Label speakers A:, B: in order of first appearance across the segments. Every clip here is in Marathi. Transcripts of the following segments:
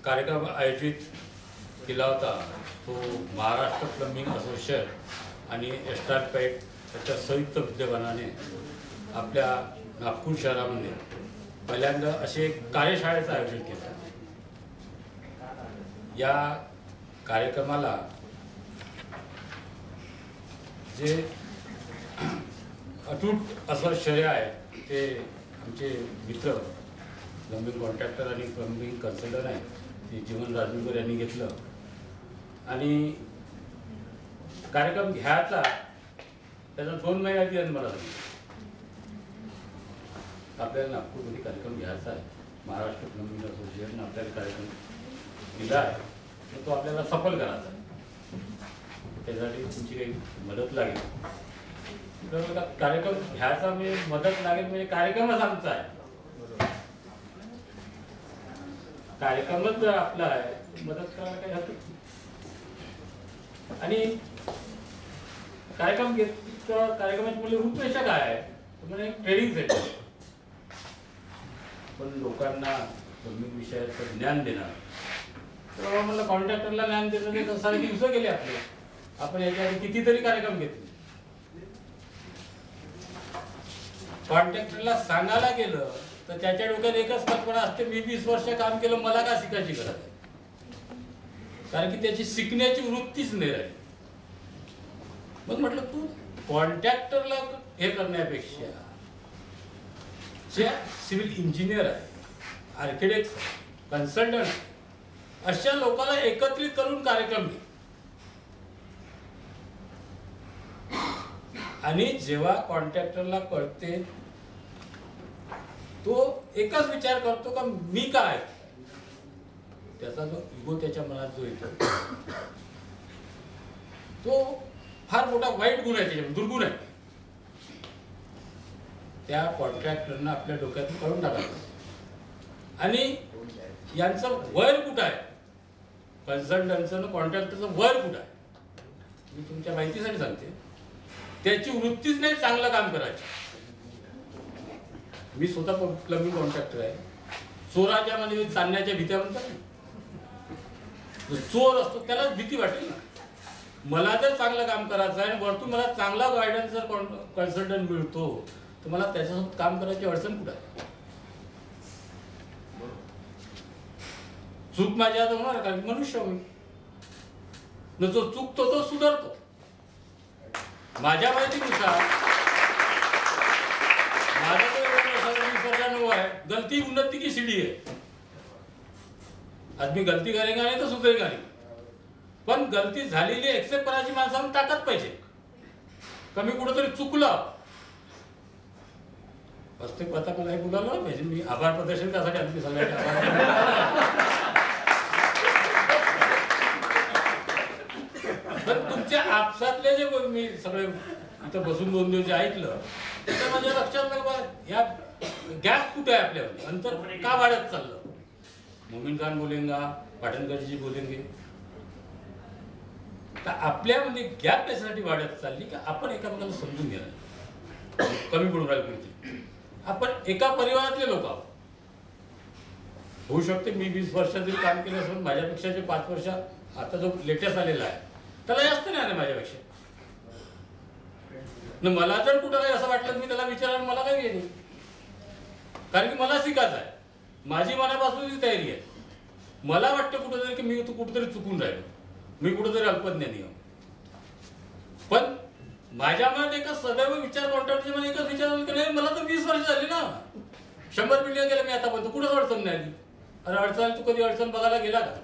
A: कार्यक्रम आयोजित केला होता तो महाराष्ट्र प्लंबिंग असोसिएशन आणि एस्टार पेट याच्या संयुक्त विद्यमानाने आपल्या नागपूर शहरामध्ये पहिल्यांदा असे एक कार्यशाळेचं आयोजन केलं. या कार्यक्रमाला जे अटूट असं श्रेय आहे ते आमचे मित्र प्लंबिंग कॉन्ट्रॅक्टर आणि प्लंबिंग कन्सल्टंट आहे ते जीवन राजूकर यांनी घेतलं. आणि कार्यक्रम घ्यायचा त्याचा 2 महिने आधी त्यांनी मला सांगितलं आपल्याला नागपूरमध्ये कार्यक्रम घ्यायचा आहे, महाराष्ट्र प्लंबिंग असोसिएशन आपल्याला कार्यक्रम दिला आहे तर तो आपल्याला सफल करायचा आहे, त्यासाठी तुमची काही मदत लागेल. तर कार्यक्रम घ्यायचा म्हणजे मदत लागेल म्हणजे कार्यक्रमच आमचा आहे, कार्यक्रमच जर आपला आहे मदत करायला काही हरकत नाही. आणि कार्यक्रम कार्यक्रमाची म्हणजे रूपरेषा काय आहे म्हणजे एक ट्रेनिंग सेंटर, पण लोकांना प्लंबिंग विषयाचं ज्ञान देणार. तर मला कॉन्ट्रॅक्टरला ज्ञान देणं तर सारे दिवस गेले आपले, आपण याच्याआधी कितीतरी कार्यक्रम घेतले. कॉन्ट्रॅक्टरला सांगायला गेलं तर त्याच्या डोक्यात एकच कल्पना असते, मी 20 वर्ष काम केलं मला का शिकायची गरज आहे, कारण की त्याची शिकण्याची वृत्तीच नाही राहिली. मग म्हटलं तू कॉन्ट्रॅक्टरला हे करण्यापेक्षा जे सिव्हिल इंजिनियर आहे, आर्किटेक्ट, कन्सल्टंट अशा लोकांना एकत्रित करून कार्यक्रम घे. आणि जेव्हा कॉन्ट्रॅक्टरला कळते तो एकच विचार करतो का मी काय, त्याचा जो इगो त्याच्या मनात जो येतो तो फार मोठा वाईट गुण आहे, त्याच्या दुर्गुण आहे. त्या कॉन्ट्रॅक्टरनं आपल्या डोक्यातून काढून टाकायचं. आणि यांचं वय कुठं आहे, कन्सल्टंटचं कॉन्ट्रॅक्टरचं वय कुठं आहे मी तुमच्या माहितीसाठी सांगते. त्याची वृत्तीच नाही चांगलं काम करायची. मी स्वतः प्लंबिंग कॉन्ट्रॅक्टर आहे. चोराच्या मध्ये चालण्याच्या भीत्या म्हणतात, चोर असतो त्यालाच भीती वाटेल ना. मला जर चांगलं काम करायचं आहे आणि वरतून मला चांगला गायडन्स जर कन्सल्टंट मिळतो तर मला त्याच्यासोबत काम करायची अडचण कुठं आहे. चूक माझ्या हातात होणार कारण मनुष्य होईल न, जो चुकतो तो सुधारतो. माझ्या माहितीनुसार माझा तो है गलती उन्नति की सीढ़ी है. आदमी गलती करेगा नाही तर सुधरेगा नाही, पण गलती झालेली एक्सेप्ट करायची माणसाला ताकद पाहिजे. कमी कुठेतरी चुकलं असते पता मला हे बोलायला पाहिजे. मी आभार प्रदर्शन त्यासाठी आम्ही सगळ्यांना पण तुमच्या आपसातले जे मी सगळे इथं बसून 2 दिवस ऐकलं तर माझ्या लक्षात नाही या गॅप कुठे आहे, आपल्यावर अंतर का वाढत चाललं. मोमीन खान बोलेंगा, पाटणकर जी बोलेंगे, तर आपल्यामध्ये गॅप त्यासाठी वाढत चालली की आपण एकामेकाला समजून घेणार कमी पडून राहिली. आपण एका परिवारातले लोक आहोत. होऊ शकते मी 20 वर्ष जरी काम केलं असून माझ्यापेक्षा जे 5 वर्ष आता जो लेटेस्ट आलेला आहे त्याला जास्त नाही आलं माझ्यापेक्षा. मला जर कुठं काही असं वाटलं मी त्याला विचारायला मला काही येईल, कारण की मला शिकायचं आहे. माझी मनापासूनची तयारी आहे. मला वाटतं कुठंतरी की मी कुठंतरी चुकून राहिलो, मी कुठंतरी अल्पज्ञानी आहे. पण माझ्या मनात एका सदैव विचार कॉन्ट्रॅक्टच्या मध्ये एकच विचार की नाही मला तर 20 वर्ष झाली ना, 100 बिल्डिंग केलं मी आतापर्यंत, कुठंच अडचण नाही आली. अरे अडचण तू कधी अडचण बघायला गेला का,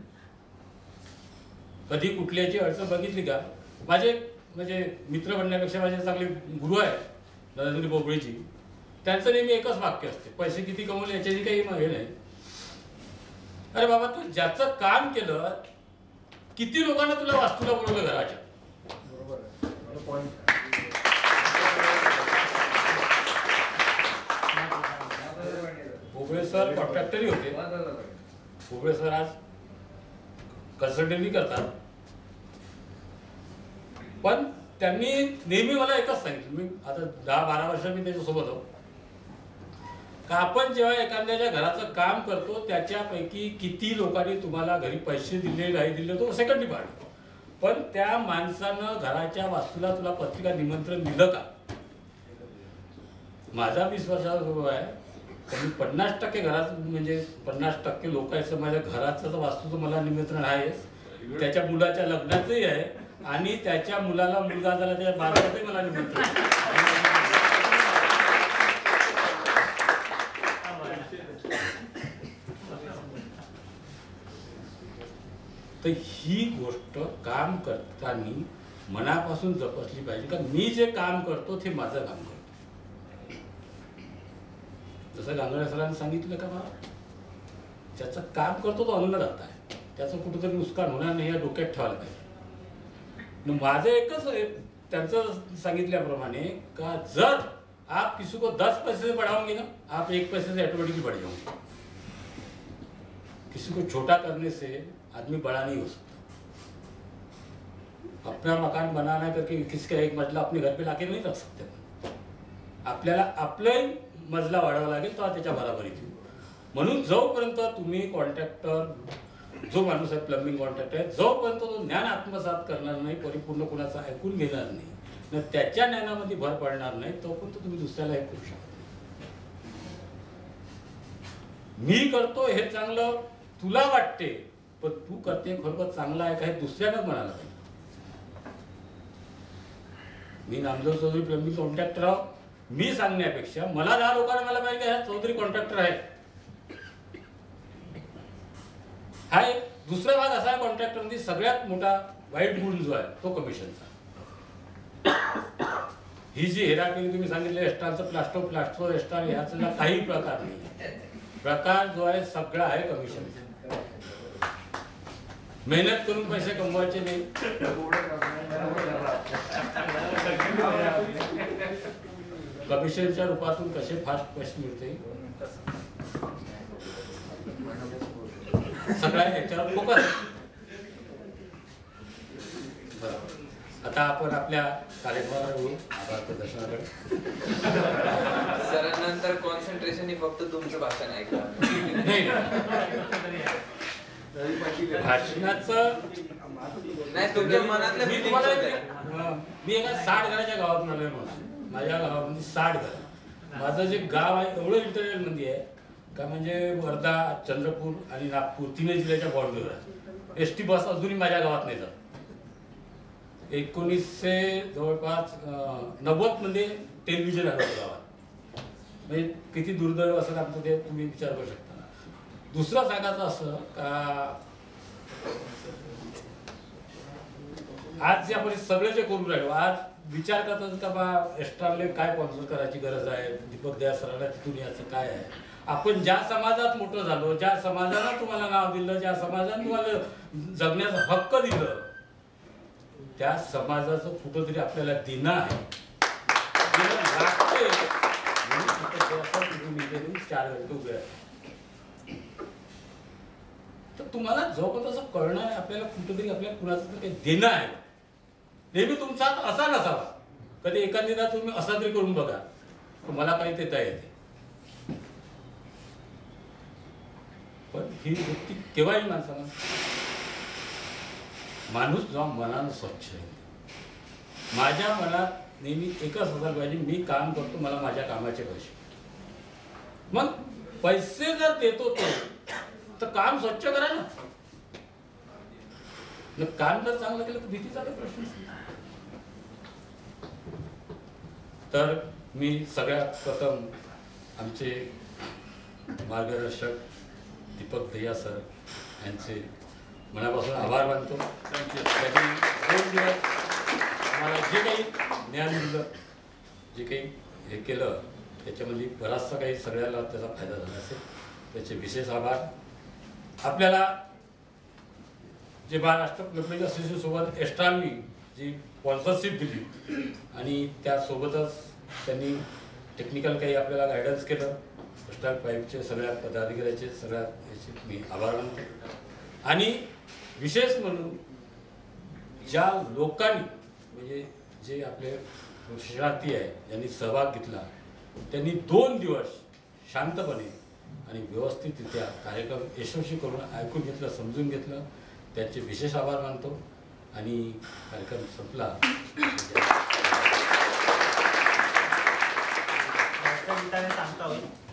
A: कधी कुठल्याची अडचण बघितली का. माझे म्हणजे मित्र म्हणण्यापेक्षा माझे चांगले गुरु आहे नरेंद्र बोबळेजी, त्यांचं नेहमी एकच वाक्य असते, पैसे किती कमवले याच्याची काही हे नाही. अरे बाबा तू ज्याचं काम केलं, किती लोकांना तुला वास्तूला बोलवलं घराच्या. बोबळे सर कॉन्ट्रॅक्टरही होते, बोबळे सर आज कन्सल्टंटही करतात. पण त्यांनी नेहमी मला एकच सांगितलं, मी आता 10-12 वर्ष मी त्याच्यासोबत आहो, का आपण जेव्हा एखाद्याच्या घराचं काम करतो त्याच्यापैकी किती लोकांनी तुम्हाला घरी पैसे दिले नाही दिले तो सेकंडरी पार्ट, पण त्या माणसानं घराच्या वास्तूला तुला पत्रिका निमंत्रण दिलं का? माझा विश्वास आहे तर मी 50% घरात म्हणजे 50% लोक आहेत माझ्या घराचं वास्तूचं मला निमंत्रण आहे, त्याच्या मुलाच्या लग्नाचंही आहे आणि त्याच्या मुलाला मुलगा झाला त्याच्या बाळाचंही मला निमंत्रण आहे. तर ही गोष्ट काम करताना मनापासून जपसली पाहिजे का मी जे काम करतो ते माझं काम करतो. जसं गांगडे सरांनी सांगितलं का बा ज्याचं काम करतो तो अन्नदाता आहे, त्याचं कुठंतरी नुकसान होणार नाही या डोक्यात ठेवायला पाहिजे. माझं एकच त्यांचं सांगितल्याप्रमाणे का जर आप किसी को 10 पैसे से बढ़ाओगे ना आप 1 पैसे से ऑटोमेटिकली बढ़ जाओगे. किसी को छोटा करने से आदमी बड़ा नहीं हो सकता. अपना मकान बनाना करके किसी का एक मजला अपने घर पे लाके नहीं रख सकते. आपल्याला आपले मजला वाढवावा लागेल तर त्याच्या बराबरीत येऊ. म्हणून जोपर्यंत तुम्ही कॉन्ट्रॅक्टर जो माणूस आहे प्लंबिंग कॉन्ट्रॅक्टर आहे जोपर्यंत तो ज्ञान आत्मसात करणार नाही परिपूर्ण कोणाचं ऐकून घेणार नाही त्याच्या ज्ञानामध्ये भर पडणार नाही तोपर्यंत तुम्ही दुसऱ्याला हे करू शकता. मी करतो हे चांगलं तुला वाटते पण तू करते खरोखर चांगलं आहे का हे दुसऱ्यानं म्हणाला पाहिजे. मी नामदेव चौधरी प्लंबिंग कॉन्ट्रॅक्टर आहो मी सांगण्यापेक्षा मला 10 लोकांना मला पाहिजे ह्या चौधरी कॉन्ट्रॅक्टर आहे. हा एक दुसरा भाग असा कॉन्ट्रॅक्टर मध्ये सगळ्यात मोठा वाईट गुण जो आहे तो कमिशनचा. ही जी हेराफेरी तुम्ही सांगितले एस्टारचं प्लास्टर एस्टार ह्याचा काही प्रकार नाही. प्रकार जो आहे सगळा आहे कमिशनचा. मेहनत करून पैसे कमवायचे नाही. कमिशनच्या रूपातून कसे फास्ट पैसे मिळते सगळ्या याच्यावर फोकस. आता आपण आपल्या कार्यक्रमाला येऊ आभार प्रदर्शनाकडे.
B: सरांनंतर कॉन्सन्ट्रेशन ही फक्त तुमचं भाषण ऐका
A: नाही भाषणाचं
B: नाही तुमच्या मनातलं
A: मी तुम्हाला मी एका 60 घराच्या गावातून आलोय. माझ्या गावामध्ये 60 घर. माझं जे गाव आहे एवढं इंटरनेट मध्ये आहे का म्हणजे वर्धा चंद्रपूर आणि नागपूर 3 जिल्ह्याच्या बॉर्डरवर आहे. एसटी बस अजूनही माझ्या गावात नाही जात. 1900 जवळपास 90 मध्ये टेलिव्हिजन आलं गावात. म्हणजे किती दुर्दैव असेल आमचं ते तुम्ही विचार करू शकता. दुसरं सांगायचं असं का आज जे आपण सगळे जे करून राहिलो आज विचार करतात का बा एस्ट्राले काय स्पॉन्सर करायची गरज आहे. दीपक दया सरांना तिथून याचं काय आहे. आपण ज्या समाजात मोठं झालो ज्या समाजानं तुम्हाला नाव दिलं ज्या समाजानं तुम्हाला जगण्याचा हक्क दिलं त्या समाजाचं कुठंतरी आपल्याला देणं आहे. 4 घंटे उभे आहे तर तुम्हाला जोपर्यंत असं कळणार आहे आपल्याला कुठंतरी आपल्याला कुणाचं तरी काही देणं आहे. नेहमी तुमचा हात असा नसावा. कधी एखाद्याला तुम्ही असा तरी करून बघा तुम्हाला काही देता येते. पण ही वृत्ती केव्हाही माणसाला माणूस जेव्हा मनानं स्वच्छ आहे. माझ्या मनात नेहमी एकच असायला पाहिजे मी काम करतो मला माझ्या कामाचे पैसे. मग पैसे जर देतो तो तर काम स्वच्छ करा ना. काम जर चांगलं केलं तर भीतीचा काही प्रश्न नाही. तर मी सगळ्यात प्रथम आमचे मार्गदर्शक दीपक दया सर यांचे मनापासून आभार मानतो. त्यांनी 2 दिवस आम्हाला जे काही ज्ञान दिलं जे काही हे केलं त्याच्यामध्ये बराचसा काही सगळ्याला त्याचा फायदा झाला असेल त्याचे विशेष आभार. आपल्याला जे महाराष्ट्र प्लंबिंग असोसिएशन सोबत एस्ट्रांनी जी स्पॉन्सरशिप दिली आणि त्यासोबतच त्यांनी टेक्निकल काही आपल्याला गायडन्स केलं. एस्ट्राल पाईपचे सगळ्या पदाधिकाऱ्याचे सगळ्या याचे मी आभार मानतो. आणि विशेष म्हणून ज्या लोकांनी म्हणजे जे आपले शरणार्थी आहे ज्यांनी सहभाग घेतला त्यांनी 2 दिवस शांतपणे आणि व्यवस्थितरित्या कार्यक्रम यशस्वी करून ऐकून घेतलं, समजून घेतलं, त्यांचे विशेष आभार मानतो आणि कार्यक्रम संपला.
C: गीताने सांगता होईल.